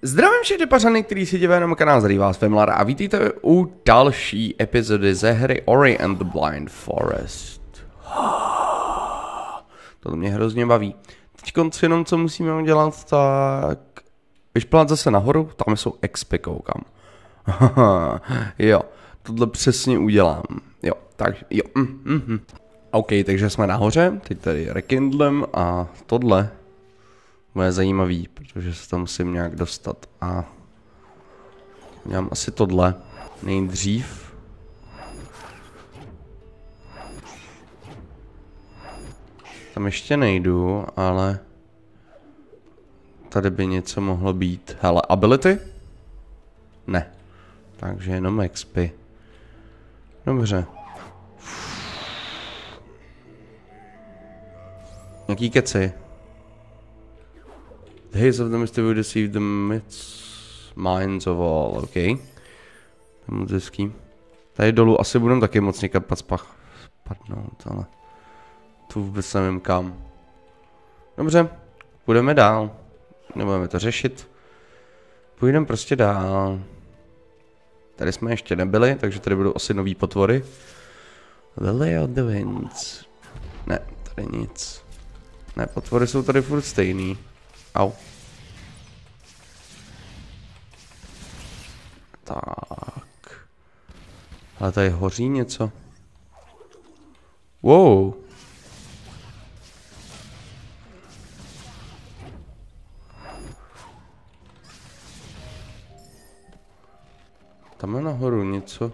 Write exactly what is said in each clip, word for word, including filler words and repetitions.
Zdravím všechny pařany, který si dívají na kanál, zdraví vás Femlar a vítejte u další epizody ze hry Ori and the Blind Forest. To mě hrozně baví. Teď jenom co musíme udělat, tak vyšplát zase nahoru, tam jsou expy, koukám. Jo, tohle přesně udělám. Jo, tak jo. Mm, mm, mm. OK, takže jsme nahoře, teď tady rekindlem a tohle bude zajímavý, protože se tam musím nějak dostat a dělám asi tohle nejdřív. Tam ještě nejdu, ale tady by něco mohlo být. Hele, ability? Ne. Takže jenom expy. Dobře. Jaký keci? The haze of the mist will deceive the myths, minds of all, ok. To je moc hezký. Tady dolů asi budeme taky moc někam spadnout, ale tu vůbec nevím kam. Dobře, půjdeme dál. Nebudeme to řešit. Půjdeme prostě dál. Tady jsme ještě nebyli, takže tady budou asi nový potvory. Lily of the Winds. Ne, tady nic. Ne, potvory jsou tady furt stejný. Au. Tak. Ale tady hoří něco. Wow. Tam je nahoru něco.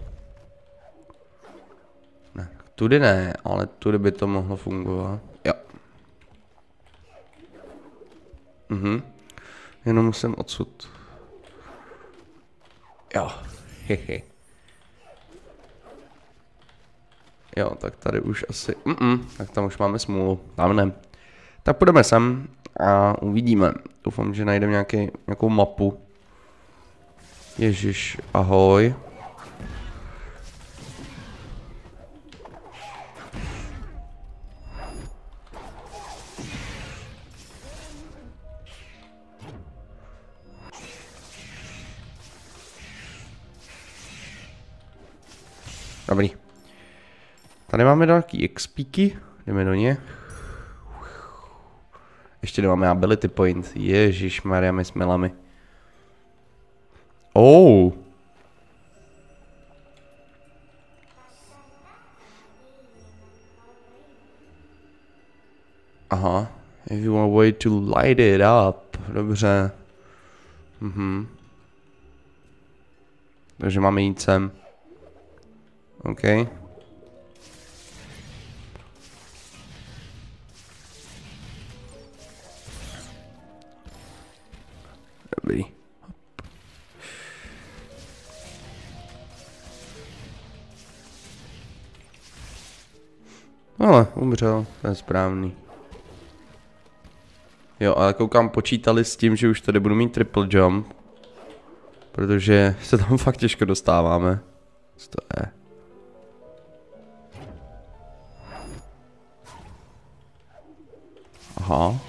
Ne, tudy ne, ale tudy by to mohlo fungovat. Jo. Mhm. Jenom musím odsud. Jo. Hehe. Jo, tak tady už asi... Mm -mm, tak tam už máme smůlu. Tam ne. Tak půjdeme sem a uvidíme. Doufám, že najdeme nějaký, nějakou mapu. Ježiš, ahoj. Dobrý. Tady máme další expíky. Jdeme do ně. Ještě nemáme ability point. Ježišmarja, my jsme lami. Oh. Aha. If you want a way to light it up. Dobře. Mhm. Takže máme jít sem. OK. Dobrý. Ale umřel, to je správný. Jo, ale koukám, počítali s tím, že už tady budu mít triple jump. Protože se tam fakt těžko dostáváme. Co to je? Aha.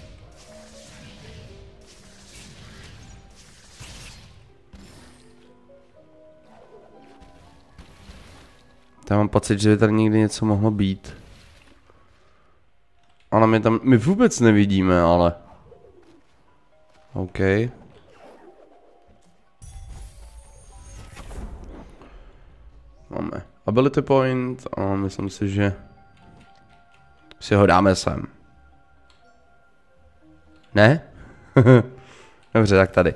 Já mám pocit, že by tady někdy něco mohlo být. Ale my tam, my vůbec nevidíme, ale. OK. Máme ability point a myslím si, že si ho dáme sem. Ne? Dobře, tak tady.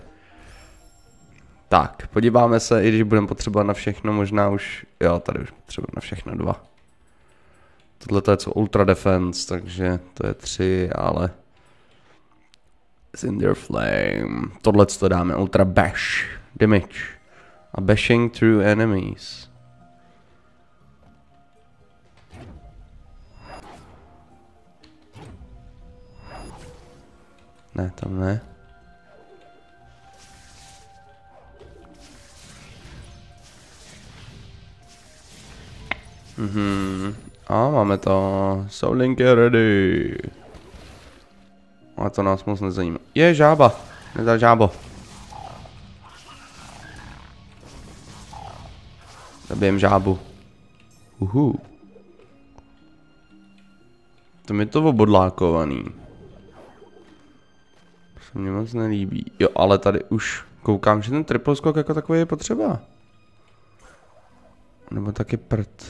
Tak, podíváme se, i když budeme potřebovat na všechno, možná už, jo, tady už potřebujeme na všechno dva. Tohle to je co Ultra Defense, takže to je tři, ale Cinder Flame. Tohle to dáme Ultra Bash, Damage a Bashing through enemies. Ne, tam ne. Mhm. A máme to. So Link je ready. A to nás moc nezajímá. Je žába. Nedá žábo. Zabijem žábu. Uhu. To mi to obodlákovaný. Se mně moc nelíbí. Jo, ale tady už koukám, že ten triple skok jako takový je potřeba. Nebo taky prd.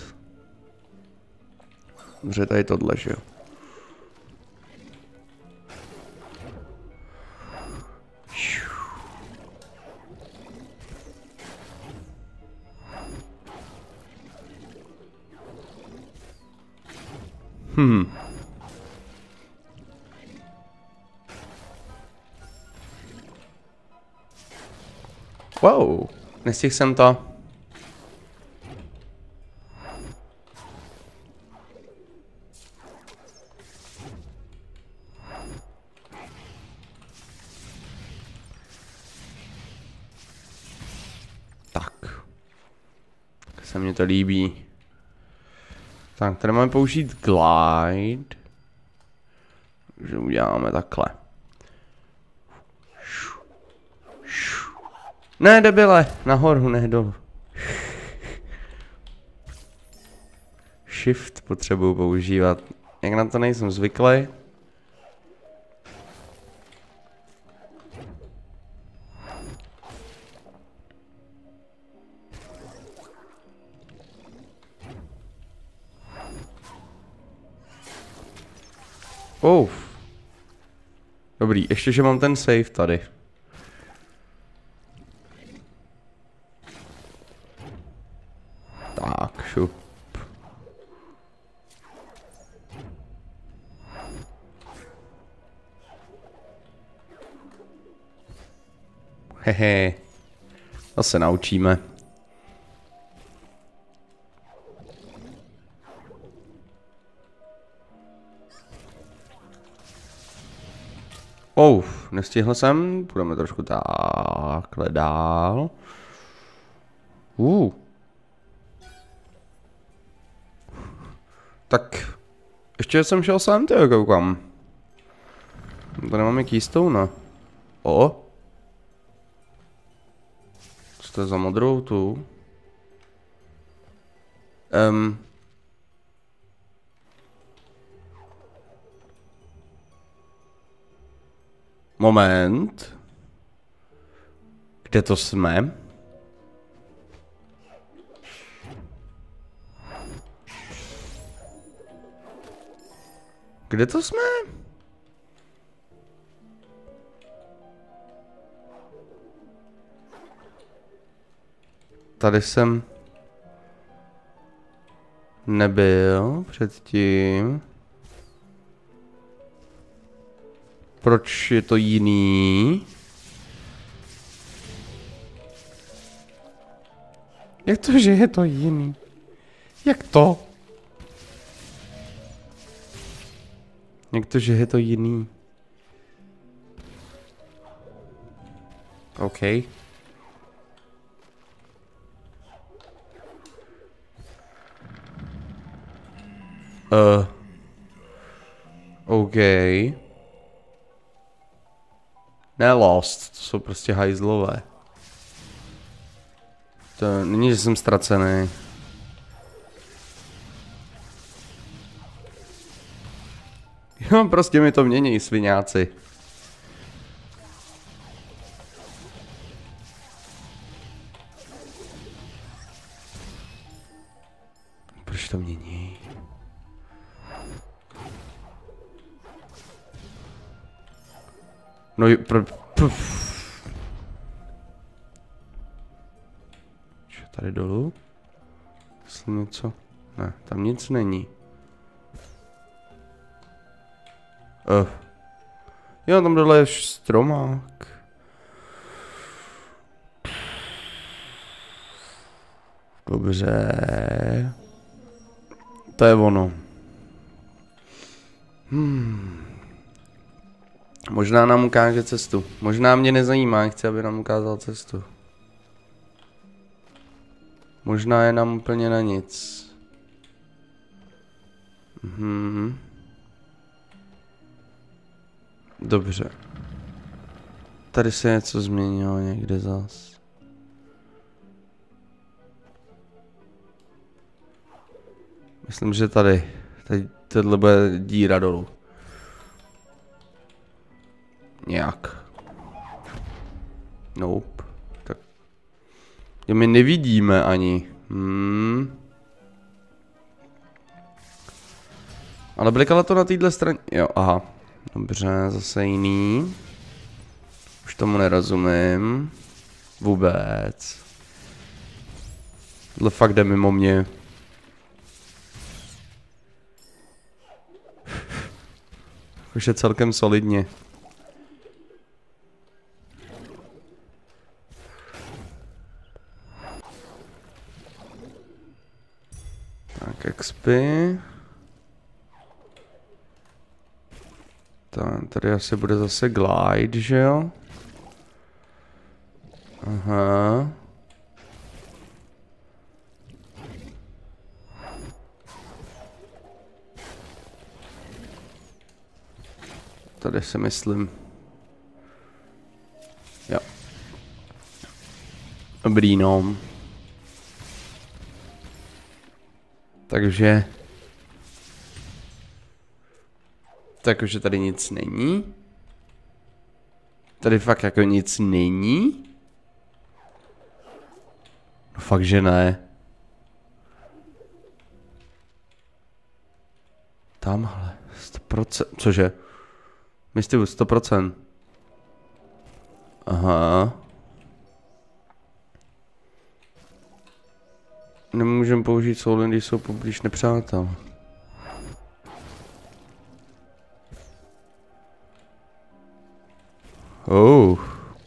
Dobře, tady tohle, že jo. Hmm. Wow, nestihl jsem to. Tak. Se mně to líbí. Tak, tady máme použít glide. Takže uděláme takhle. Ne, debile, nahoru, ne dolů. Shift potřebuju používat. Jak na to nejsem zvyklý. Oh. Dobrý, ještě, že mám ten save tady. Tak, šup. Hehe. To se naučíme. Oh, nestihl jsem, půjdeme trošku takhle dál. Uh. Tak, ještě jsem šel sám, tyjo, koukám. To nemáme keystone. O. Co to je za modrou tu? Um. Moment. Kde to jsme? Kde to jsme? Tady jsem nebyl předtím. Proč je to jiný? Jak to, že je to jiný? Jak to? Jak to, že je to jiný? OK. Uh. OK. Ne lost, to jsou prostě hajzlové. To není, že jsem ztracený. Jo, prostě mi to mění, sviňáci. Proč to mění? No, pro... Co tady dolů? Jestli něco... Ne, tam nic není. Uh. Jo, tam dole je stromák. Dobře. To je ono. Hmm. Možná nám ukáže cestu. Možná mě nezajímá, chci, aby nám ukázal cestu. Možná je nám úplně na nic. Mhm. Dobře. Tady se něco změnilo někde zas. Myslím, že tady. Tady tohle bude díra dolů. Nějak. Nope. Tak. Jo, my nevidíme ani. Hmm. Ale blikalo to na téhle straně. Jo, aha. Dobře, zase jiný. Už tomu nerozumím. Vůbec. Tohle fakt jde mimo mě. Už je celkem solidně. Tak, X P. Tak, tady asi bude zase glide, že jo? Aha. Tady si myslím. Jo. Dobrý, no. Takže... Takže tady nic není. Tady fakt jako nic není. No fakt, že ne. Tamhle. sto procent. Cože? Myslím, sto procent. Aha. Nemůžeme použít soul, když jsou poblíž nepřátel. Oh.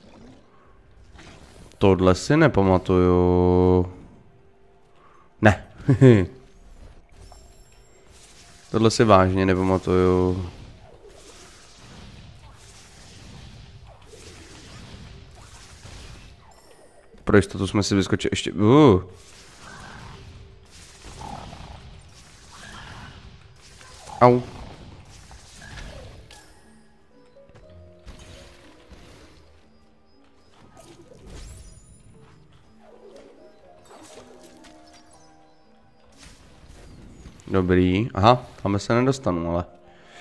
Tohle si nepamatuju. Ne. Tohle si vážně nepamatuju. Pro jistotu jsme si vyskočili ještě. Uh. Au. Dobrý. Aha, tam se nedostanu, ale.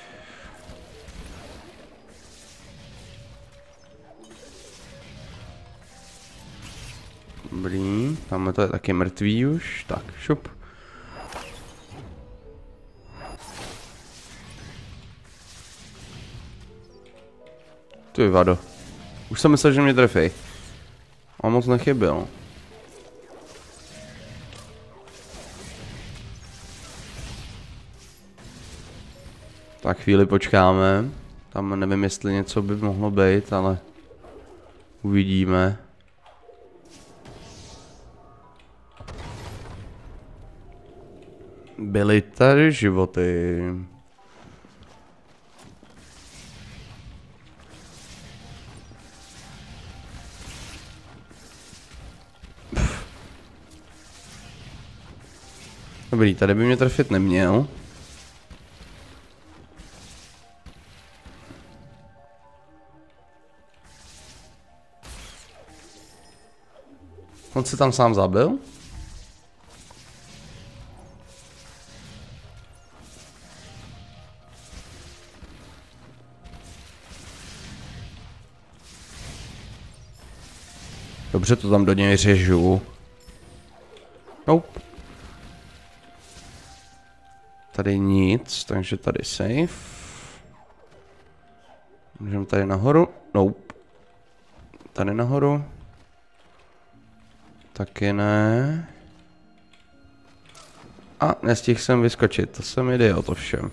Dobrý, tam to je taky mrtvý už. Tak, šup. Ty vado. Už jsem myslel, že mě trefí. A moc nechyběl. Tak chvíli počkáme. Tam nevím, jestli něco by mohlo být, ale uvidíme. Byly tady životy. Dobrý, tady by mě trefit neměl. On se tam sám zabil? Dobře, to tam do něj řežu. Nope. Tady nic, takže tady safe. Můžeme tady nahoru. Nope. Tady nahoru. Taky ne. A nestihl jsem vyskočit, to jsem idiot ovšem.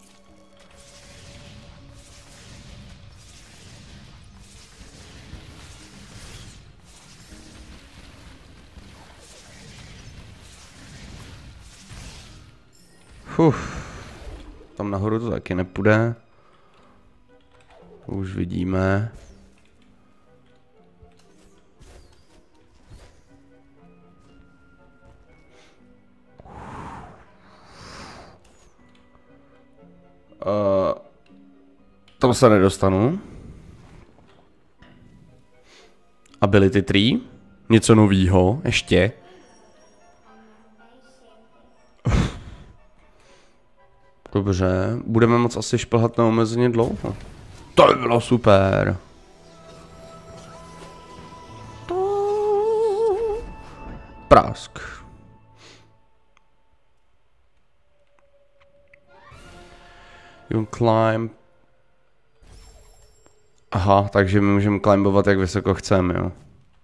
Uf. Tam nahoru to taky nepůjde. Už vidíme. Uh, tam se nedostanu. Ability tree. Něco novýho, ještě. Dobře, budeme moc asi šplhat neomezeně dlouho. To by bylo super. Prask. You climb. Aha, takže my můžeme climbovat, jak vysoko chceme, jo.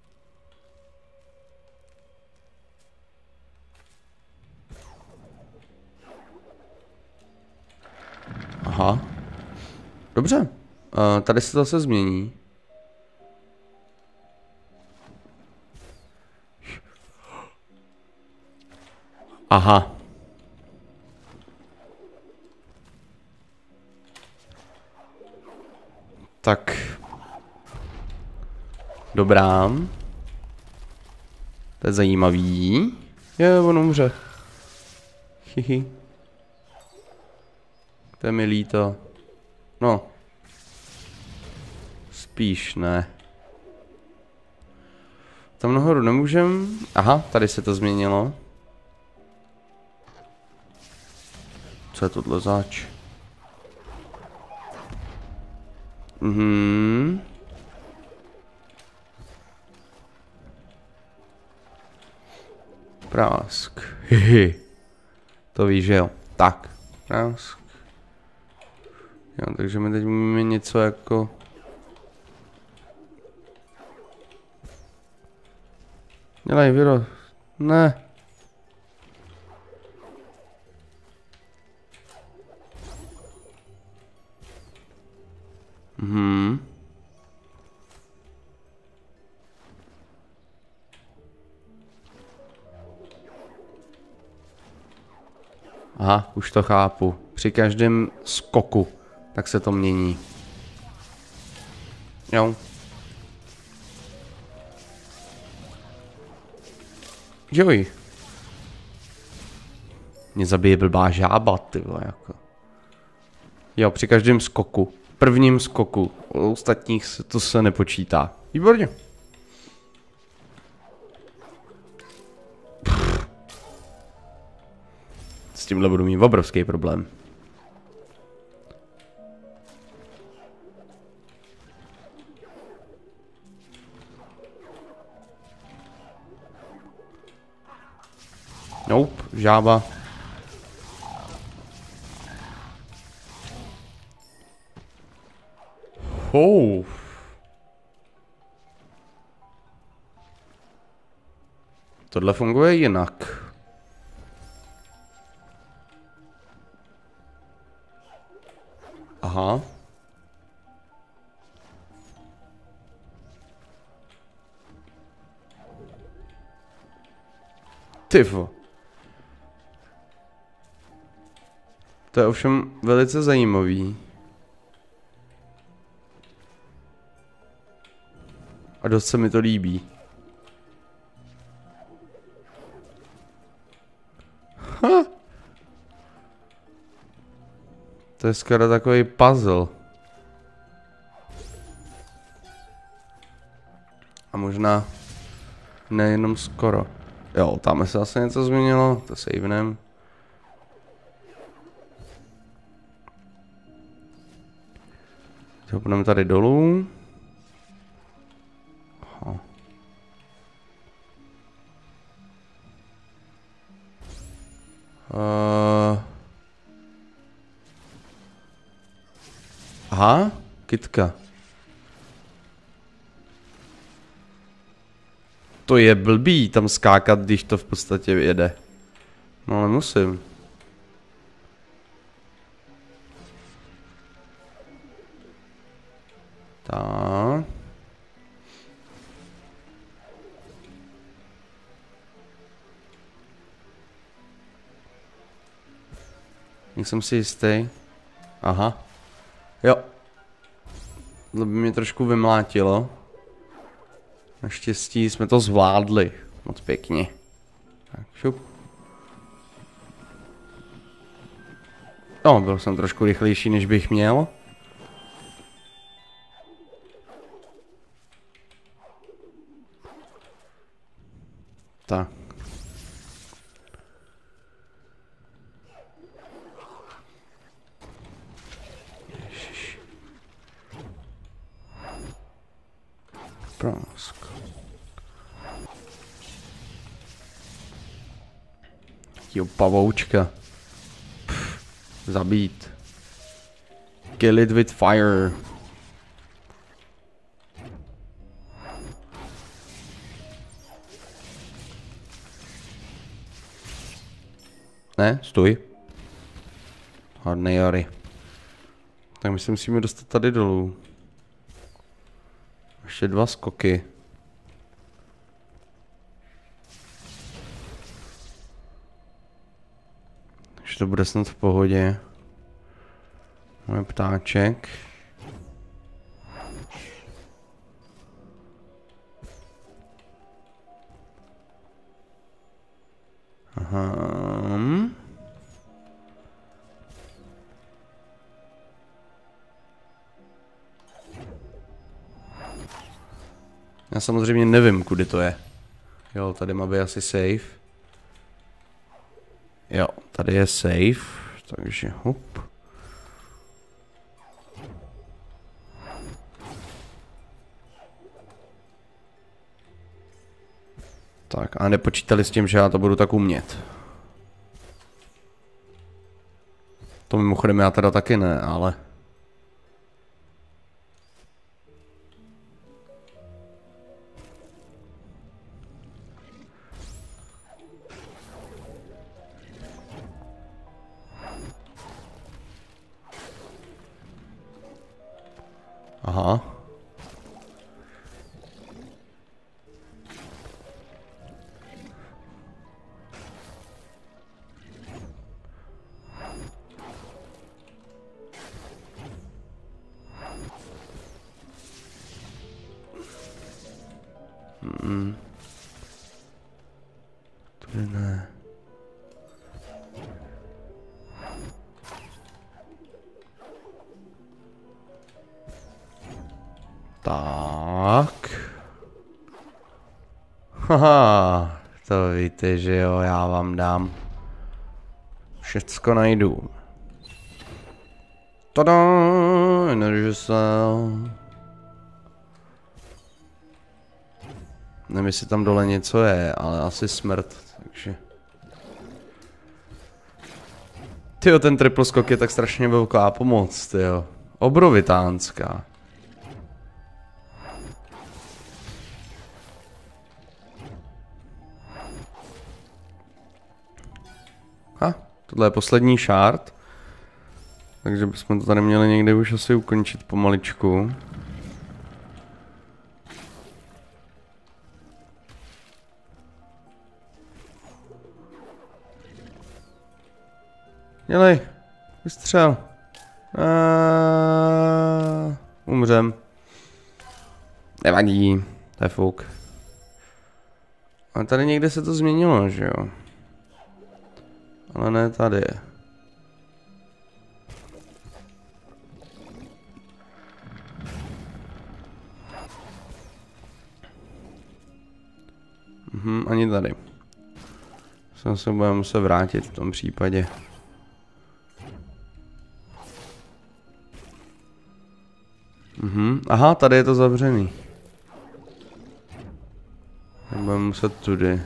Aha. Dobře. Uh, tady se to zase změní. Aha. Tak. Dobrá. To je zajímavý. Je, on umře. Hihi. To je mi líto. No. Spíš ne. Tam nahoru nemůžem. Aha, tady se to změnilo. Co je tohle zač? Mhm. Prásk. Hihi. To víš, že jo. Tak. Prásk. Jo, takže my teď můžeme něco jako... Dělej, Viro. Ne. Mhm. Aha, už to chápu. Při každém skoku, tak se to mění. Jo. Joj. Mě zabije blbá žába, ty vole, jako. Jo, při každém skoku. Prvním skoku. U ostatních se, to se nepočítá. Výborně. Pff. S tímhle budu mít obrovský problém. Nope, žába. Oh. Tohle funguje jinak. Aha. Tyvo. To je ovšem velice zajímavý. A dost se mi to líbí. Ha. To je skoro takový puzzle. A možná nejenom skoro. Jo, tam se zase něco změnilo, to savenem. Půjdeme tady dolů. Aha. Uh. Aha, kytka. To je blbý tam skákat, když to v podstatě jede. No ale musím. Tak. Nejsem si jistý. Aha. Jo. To by mě trošku vymlátilo. Naštěstí jsme to zvládli. Moc pěkně. Tak, šup. No, byl jsem trošku rychlejší, než bych měl. Tak. Prásk. Jo, pavoučka. Pff, zabít. Kill it with fire. Ne, stůj. Hodnej Jary. Tak my se musíme dostat tady dolů. Ještě dva skoky. Takže to bude snad v pohodě. Můj ptáček. Aha. Já samozřejmě nevím, kudy to je. Jo, tady má být asi safe. Jo, tady je safe, takže hop. Tak a nepočítali s tím, že já to budu tak umět. To mimochodem já teda taky ne, ale... Aha. Mm. Tady ne. Tak. Haha, to víte, že jo, já vám dám. Všecko najdu. Tada, energy cell. Nevím, jestli tam dole něco je, ale asi smrt, takže... Tyjo, ten triple skok je tak strašně velká pomoc, tyjo. Obrovitánská. Ha, tohle je poslední shard. Takže bychom to tady měli někde už asi ukončit pomaličku. Dělej, vystřel. Aaaa, umřem. Nevadí, to je fouk. A tady někde se to změnilo, že jo? Ale ne tady. Mhm, ani tady. Jsem se budeme muset vrátit v tom případě. Mhm, aha, tady je to zavřený. Budeme muset tudy.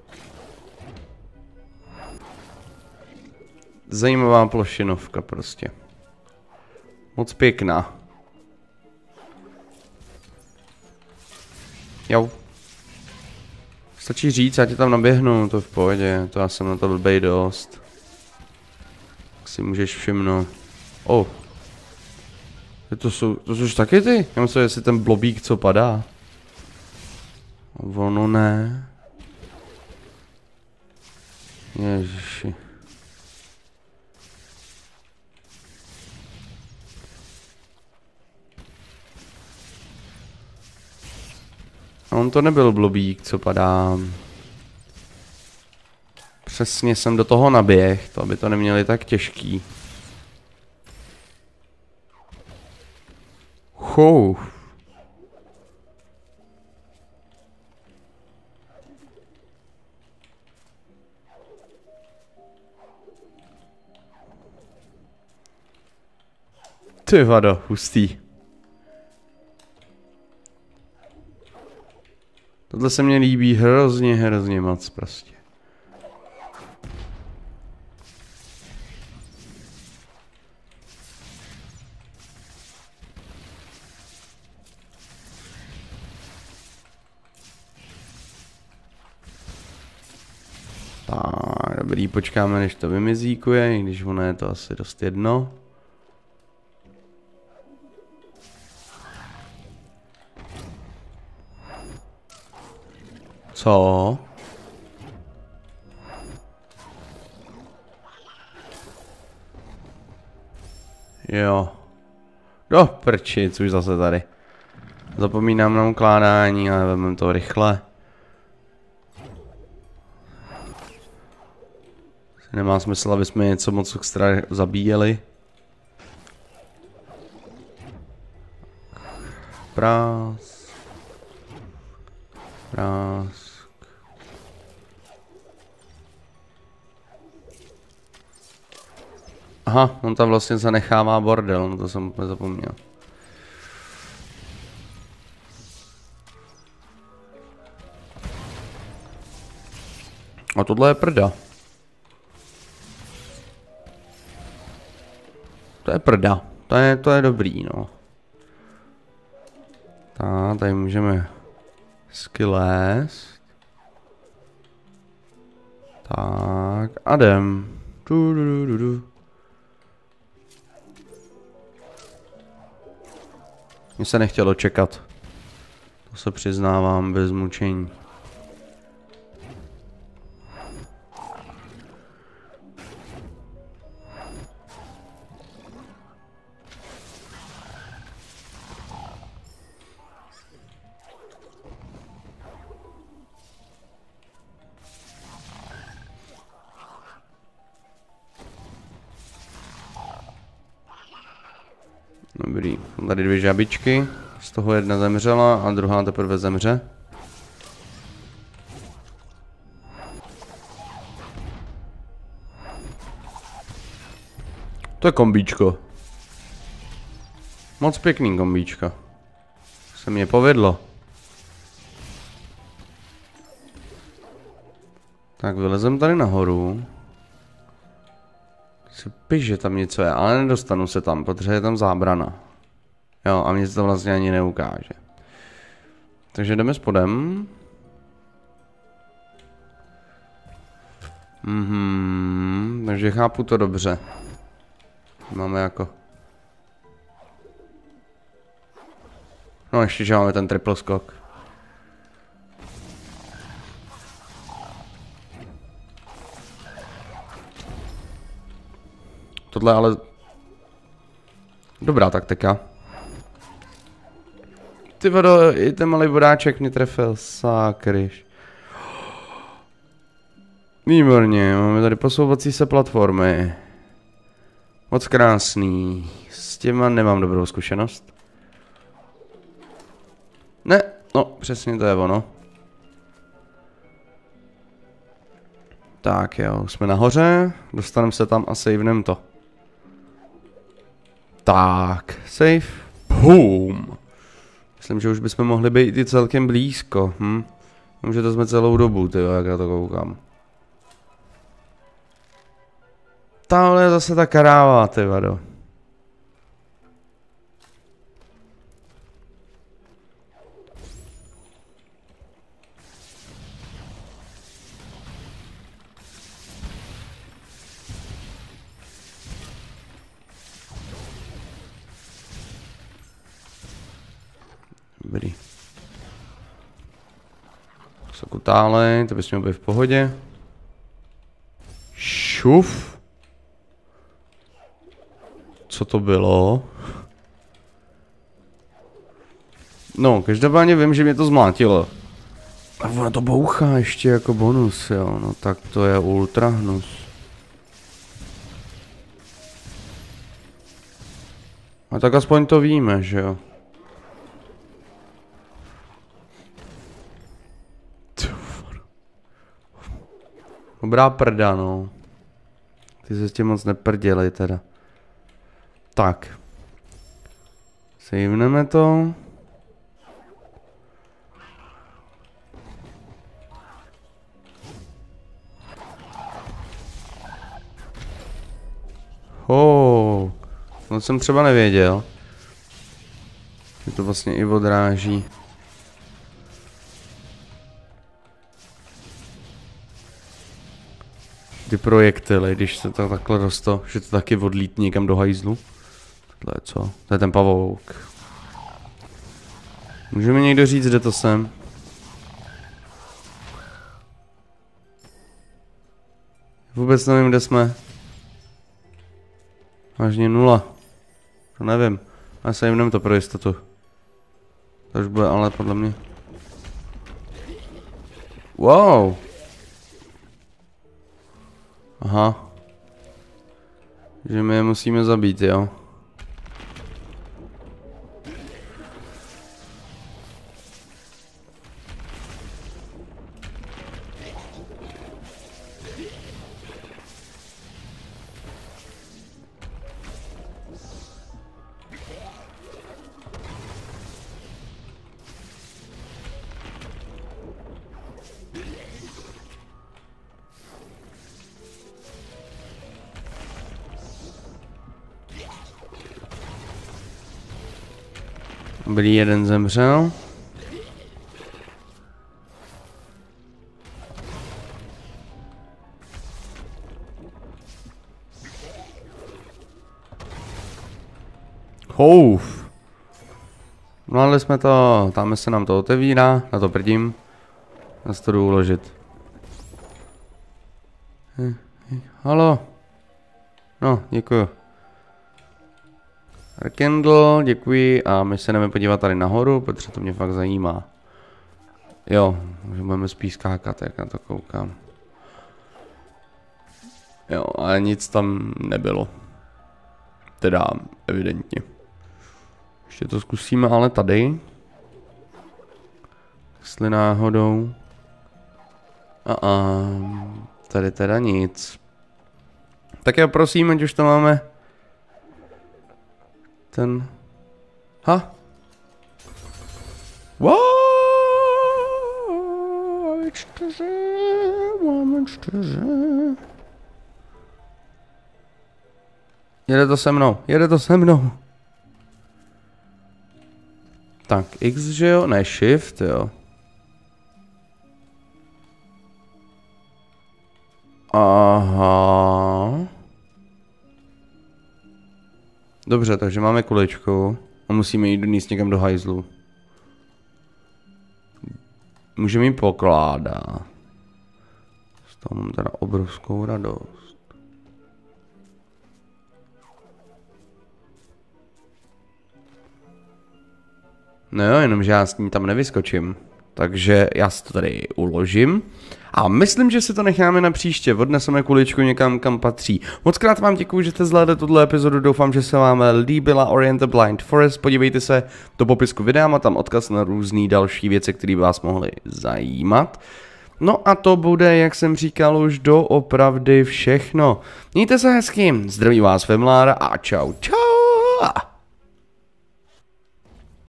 Zajímavá plošinovka prostě. Moc pěkná. Jo. Stačí říct, já tě tam naběhnu, to v pohodě, to já jsem na to blbej dost. Tak si můžeš všimnout. Oh. To jsou, to jsou taky ty? Já myslím, jestli ten blobík, co padá. Ono ne. Ježiši. A on to nebyl blobík, co padá. Přesně jsem do toho naběh, to aby to neměli tak těžký. Chou. Ty vado, hustý. Tohle se mně líbí hrozně, hrozně moc prostě. Tak, dobrý, počkáme, než to vymizíkuje, i když ono je to asi dost jedno. Co? Jo. Do prčic, už zase tady. Zapomínám na ukládání, ale vezmeme to rychle. Nemá smysl, aby jsme něco moc extra zabíjeli. Prásk. Prásk. Aha, on tam vlastně zanechává bordel, no to jsem úplně zapomněl. A tohle je prda. To je prda, to je, to je dobrý, no. Tak, tady můžeme skylést. Tak, a jdem. Du, du, du, du. Mně se nechtělo čekat. To se přiznávám bez mučení. Dobrý, tady dvě žabičky, z toho jedna zemřela a druhá teprve zemře. To je kombíčko. Moc pěkný kombíčko. Se mě povedlo. Tak vylezem tady nahoru. Si piš, že tam něco je, ale nedostanu se tam, protože je tam zábrana. Jo, a mě se to vlastně ani neukáže. Takže jdeme spodem. Mhm, takže chápu to dobře. Máme jako... No ještě, že máme ten triple skok. Tohle ale... Dobrá taktika. Ty vodo, i ten malý vodáček mě trefil, sakryš. Výborně, máme tady posouvací se platformy. Moc krásný. S těma nemám dobrou zkušenost. Ne, no přesně to je ono. Tak jo, jsme nahoře, dostaneme se tam a savenem to. Tak, save. Boom. Myslím, že už bychom mohli být i celkem blízko. Hm? Vím, že to jsme celou dobu, tyjo, jak já to koukám. Tahle je zase ta karáva, ty vado. Dobrý. Sokutále, to bys měl být v pohodě. Šuf. Co to bylo? No, každopádně vím, že mě to zmátilo. A ono to bouchá ještě jako bonus, jo. No tak to je ultra hnus. A tak aspoň to víme, že jo. Dobrá prda, no. Ty se s tím moc neprdělej teda. Tak. Saveneme to. To jsem třeba nevěděl. Že to vlastně i odráží. Ty projektily, když se to takhle rosto, že to taky odlítne někam do hajzlu. Tohle je co? To je ten pavouk. Může mi někdo říct, kde to jsem? Vůbec nevím, kde jsme. Vážně nula. To nevím. Já se jim to pro jistotu. To už bude ale podle mě. Wow. Aha. Že my je musíme zabít, jo. Dobrý, jeden zemřel. Houf. Mládli jsme to, tam se nám to otevírá, na to prdím. Já si to jdu uložit. Halo. No, děkuju. Rekindle, děkuji a my se jdeme podívat tady nahoru, protože to mě fakt zajímá. Jo, že budeme spíš skákat, jak na to koukám. Jo, ale nic tam nebylo. Teda, evidentně. Ještě to zkusíme ale tady. Jestli náhodou. A, a tady teda nic. Tak já prosím, ať už to máme. Ten... Ha? Wow, čtyři, máme čtyři. Jede to se mnou, jede to se mnou. Tak, X, že jo? Ne, Shift, jo. Aha. Dobře, takže máme kulečku a musíme jít donést někam do hajzlu. Můžeme ji pokládat. Z toho mám teda obrovskou radost. No jo, jenomže já s ní tam nevyskočím. Takže já si to tady uložím. A myslím, že si to necháme na příště. Odneseme kuličku někam, kam patří. Moc krát vám děkuji, že jste zvládli tuto epizodu. Doufám, že se vám líbila Ori the Blind Forest. Podívejte se do popisku videa, má tam odkaz na různé další věci, které by vás mohly zajímat. No a to bude, jak jsem říkal, už doopravdy všechno. Mějte se hezky, zdraví vás Femlára a čau čau.